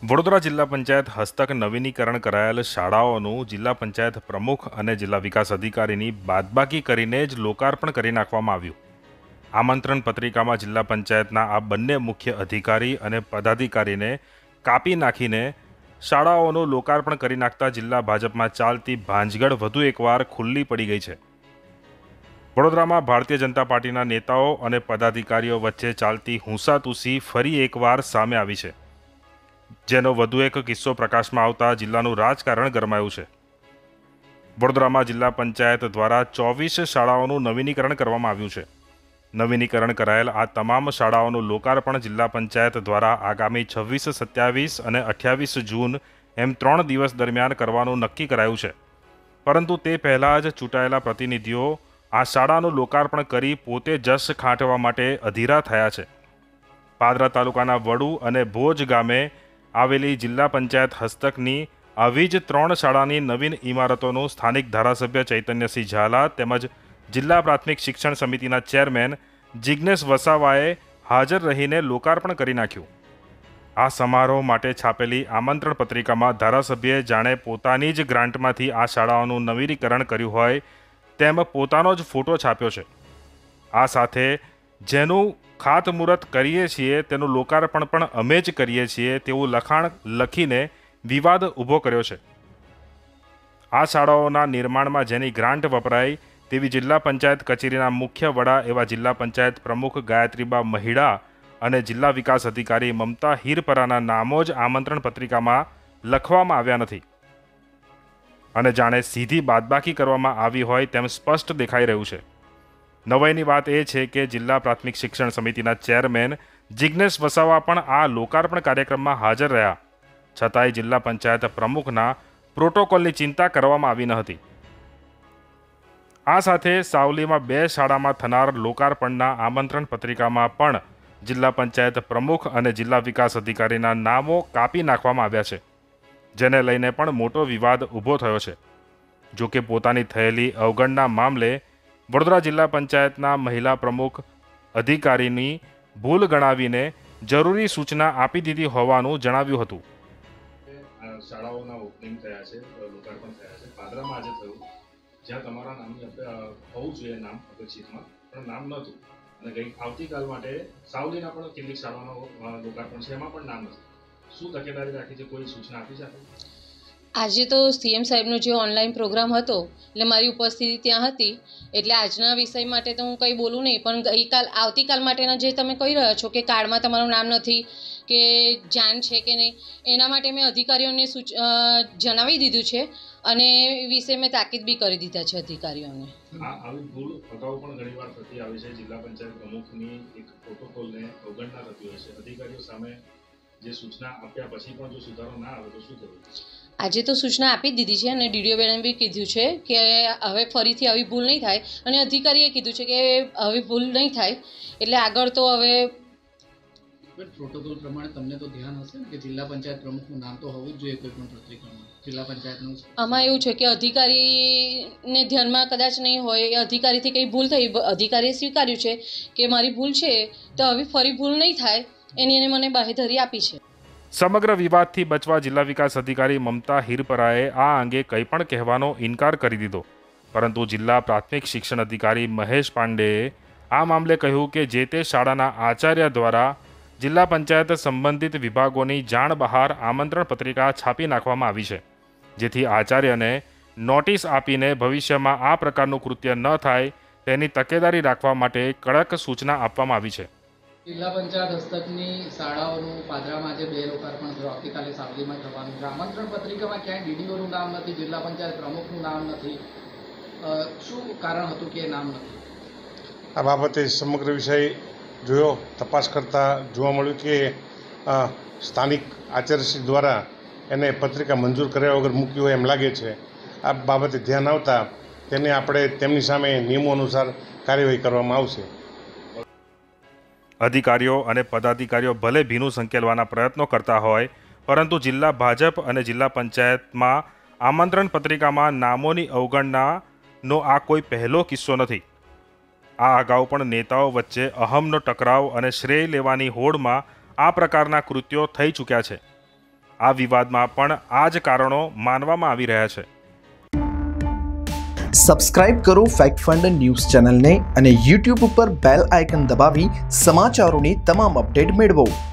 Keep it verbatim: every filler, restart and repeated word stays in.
વડોદરા જિલ્લા પંચાયત હસ્તક નવીનીકરણ કરાયેલ શાળાઓનું જિલ્લા પંચાયત પ્રમુખ અને જિલ્લા વિકાસ અધિકારીની બાદબાકી કરીને જ લોકાર્પણ કરી નાખવામાં આવ્યું. આમંત્રણ પત્રિકામાં જિલ્લા પંચાયતના આ બંને મુખ્ય અધિકારી અને પદાધિકારીને કાપી નાખીને શાળાઓનું લોકાર્પણ કરી નાખતા જિલ્લા ભાજપમાં ચાલતી ભાંજગડ વધુ એકવાર ખુલ્લી પડી ગઈ છે. વડોદરામાં ભારતીય જનતા પાર્ટીના નેતાઓ અને પદાધિકારીઓ વચ્ચે ચાલતી હુંસાતુસી ફરી એકવાર સામે આવી છે, જેનો વધુ એક કિસ્સો પ્રકાશમાં આવતા જિલ્લાનું રાજકારણ ગરમાયું છે. વડોદરામાં જિલ્લા પંચાયત દ્વારા ચોવીસ શાળાઓનું નવીનીકરણ કરવામાં આવ્યું છે. નવીનીકરણ કરાયેલ આ તમામ શાળાઓનું લોકાર્પણ જિલ્લા પંચાયત દ્વારા આગામી છવ્વીસ, સત્યાવીસ અને અઠ્યાવીસ જૂન એમ ત્રણ દિવસ દરમિયાન કરવાનું નક્કી કરાયું છે. પરંતુ તે પહેલાં જ ચૂંટાયેલા પ્રતિનિધિઓ આ શાળાનું લોકાર્પણ કરી પોતે જશ ખાંટવા માટે અધીરા થયા છે. પાદરા તાલુકાના વડુ અને ભોજ ગામે આવેલી જિલ્લા પંચાયત હસ્તકની આવી જ ત્રણ શાળાની નવીન ઇમારતોનું સ્થાનિક ધારાસભ્ય ચૈતન્યસિંહ ઝાલા તેમજ જિલ્લા પ્રાથમિક શિક્ષણ સમિતિના ચેરમેન જિજ્ઞેશ વસાવાએ હાજર રહીને લોકાર્પણ કરી નાખ્યું. આ સમારોહ માટે છાપેલી આમંત્રણ પત્રિકામાં ધારાસભ્યએ જાણે પોતાની જ ગ્રાન્ટમાંથી આ શાળાઓનું નવીનીકરણ કર્યું હોય તેમ પોતાનો જ ફોટો છાપ્યો છે. આ સાથે જેનું ખાતમુહૂર્ત કરીએ છીએ તેનું લોકાર્પણ પણ અમે જ કરીએ છીએ તેવું લખાણ લખીને વિવાદ ઊભો કર્યો છે. આ શાળાઓના નિર્માણમાં જેની ગ્રાન્ટ વપરાઈ તેવી જિલ્લા પંચાયત કચેરીના મુખ્ય વડા એવા જિલ્લા પંચાયત પ્રમુખ ગાયત્રીબા મહિડા અને જિલ્લા વિકાસ અધિકારી મમતા હીરપરાના નામો જ આમંત્રણ પત્રિકામાં લખવામાં આવ્યા નથી અને જાણે સીધી બાદબાકી કરવામાં આવી હોય તેમ સ્પષ્ટ દેખાઈ રહ્યું છે. નવાઈની વાત એ છે કે જિલ્લા પ્રાથમિક શિક્ષણ સમિતિના ચેરમેન જિજ્ઞેશ વસાવા પણ આ લોકાર્પણ કાર્યક્રમમાં હાજર રહ્યા, છતાંય જિલ્લા પંચાયત પ્રમુખના પ્રોટોકોલની ચિંતા કરવામાં આવી ન હતી. આ સાથે સાવલીમાં બે શાળામાં થનાર લોકાર્પણના આમંત્રણ પત્રિકામાં પણ જિલ્લા પંચાયત પ્રમુખ અને જિલ્લા વિકાસ અધિકારીના નામો કાપી નાખવામાં આવ્યા છે, જેને લઈને પણ મોટો વિવાદ ઊભો થયો છે. જો કે પોતાની થયેલી અવગણના મામલે વડોદરા જિલ્લા પંચાયતના મહિલા પ્રમુખ અધિકારીની ભૂલ ગણાવીને જરૂરી સૂચના આપી દીધી હોવાનું જણાવ્યું હતું. શાળાઓના ઓપનિંગ થયા છે, લોકાર્પણ થયા છે. પાદરામાં આજે થયું, જ્યાં તમારા નામ હોવું જોઈએ, નામ અપેક્ષિતમાં પણ નામ નહોતું. અને ગઈ આવતીકાલ માટે સાવલીના પણ કેટલીક શાળાઓનો લોકાર્પણ છે, એમાં પણ નામ નથી. શું તકેદારી રાખી છે? કોઈ સૂચના આપી છે? આજે તો સીએમ સાહેબનો જે ઓનલાઈન પ્રોગ્રામ હતો એટલે મારી ઉપસ્થિતિ ત્યાં હતી, એટલે આજના વિષય માટે તો હું કંઈ બોલું નહીં, પણ ગઈકાલ આવતીકાલ માટેના જે તમે કહી રહ્યા છો કે કાર્ડમાં તમારું નામ નથી કે જાણ છે કે નહીં, એના માટે મેં અધિકારીઓને સૂચ જણાવી દીધું છે અને એ વિશે મેં તાકીદ બી કરી દીધા છે અધિકારીઓને. આવી ભૂલ અગાઉ પણ ઘણી વાર થતી આવી છે. જિલ્લા પંચાયત પ્રમુખની એક પ્રોટોકોલને અવગણના થતી હોય છે. અધિકારીઓ સામે જે સૂચના આપ્યા પછી પણ જો સુધારો ના આવે તો શું કરવું? આજે તો સૂચના આપી જ દીધી છે અને ડીડીઓ બેને બી કીધું છે કે હવે ફરીથી આવી ભૂલ નહીં થાય અને અધિકારીએ કીધું છે કે હવે ભૂલ નહીં થાય, એટલે આગળ તો હવે પ્રોટોકોલ પ્રમાણે તમને તો ધ્યાન હશે ને કે જિલ્લા પંચાયત પ્રમુખનું નામ તો હોવું જ જોઈએ કોઈ પણ પત્રિકામાં. જિલ્લા પંચાયતનું આમાં એવું છે કે અધિકારીને ધ્યાનમાં કદાચ નહીં હોય, એ અધિકારીથી કંઈ ભૂલ થઈ, અધિકારીએ સ્વીકાર્યું છે કે મારી ભૂલ છે, તો હવે ફરી ભૂલ નહીં થાય એની એને મને બાહેધરી આપી છે. સમગ્ર વિવાદથી બચવા જિલ્લા વિકાસ અધિકારી મમતા હીરપરાએ આ અંગે કંઈ પણ કહેવાનો ઇનકાર કરી દીધો, પરંતુ જિલ્લા પ્રાથમિક શિક્ષણ અધિકારી મહેશ પાંડેએ આ મામલે કહ્યું કે જે તે શાળાના આચાર્ય દ્વારા જિલ્લા પંચાયત સંબંધિત વિભાગોની જાણ બહાર આમંત્રણ પત્રિકા છાપી નાખવામાં આવી છે, જેથી આચાર્યને નોટિસ આપીને ભવિષ્યમાં આ પ્રકારનું કૃત્ય ન થાય તેની તકેદારી રાખવા માટે કડક સૂચના આપવામાં આવી છે. જિલ્લા પંચાયત હસ્તકની શાળાઓનું પાદરામાં જે બે લોકાર્પણ થયું, આવતીકાલે સાવલીમાં થવાનું છે. આમંત્રણ પત્રિકામાં ક્યાંય ડીડીઓનું નામ નથી, જિલ્લા પંચાયત પ્રમુખનું નામ નથી. શું કારણ હતું કે નામ નથી? આ બાબતે સમગ્ર વિષય જોયો, તપાસ કરતાં જોવા મળ્યું કે સ્થાનિક આચાર્યશ્રી દ્વારા એને પત્રિકા મંજૂર કર્યા વગર મૂકી હોય એમ લાગે છે. આ બાબતે ધ્યાન આવતા તેને આપણે તેમની સામે નિયમો અનુસાર કાર્યવાહી કરવામાં આવશે. અધિકારીઓ અને પદાધિકારીઓ ભલે ભીનું સંકેલવાના પ્રયત્નો કરતા હોય, પરંતુ જિલ્લા ભાજપ અને જિલ્લા પંચાયતમાં આમંત્રણ પત્રિકામાં નામોની અવગણનાનો આ કોઈ પહેલો કિસ્સો નથી. આ અગાઉ પણ નેતાઓ વચ્ચે અહમનો ટકરાવ અને શ્રેય લેવાની હોડમાં આ પ્રકારના કૃત્યો થઈ ચૂક્યા છે. આ વિવાદમાં પણ આ જ કારણો માનવામાં આવી રહ્યા છે. સબસ્ક્રાઇબ કરો ફેક્ટ ફંડ ન્યૂઝ ચેનલને અને યુટ્યુબ ઉપર બેલ આઇકન દબાવી સમાચારોની તમામ અપડેટ મેળવો.